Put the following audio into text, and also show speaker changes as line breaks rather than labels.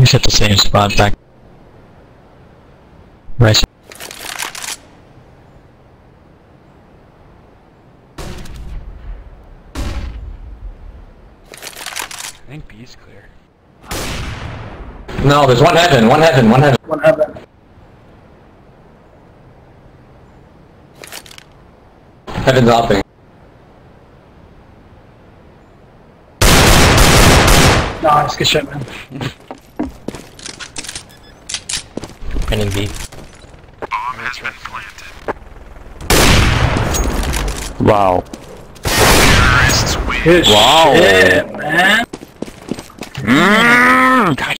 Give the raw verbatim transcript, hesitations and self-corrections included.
He's at the same spot back. Right.
I think B is clear.
No, there's one heaven, one heaven, one heaven.
One heaven.
Heaven's opping.
Nice, good shot, man.
Pinning B.
Wow.
Good
Wow.
shit, man.
Mm.